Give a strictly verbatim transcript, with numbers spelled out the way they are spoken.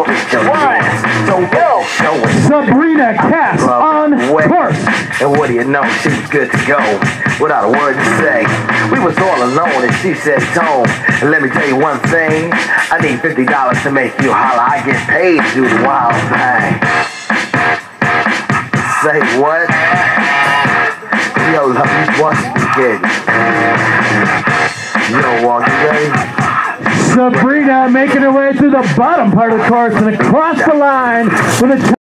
get your dance. So go, show it. Sabrina Cass on course. And what do you know, she was good to go. Without a word to say, we was all alone and she said, Tone, and let me tell you one thing, I need fifty dollars to make you holler. I get paid to do the wild thing. Say what? Yo, love you, what's the kid? Yo, walk away. Sabrina making her way through the bottom part of the course and across the line with a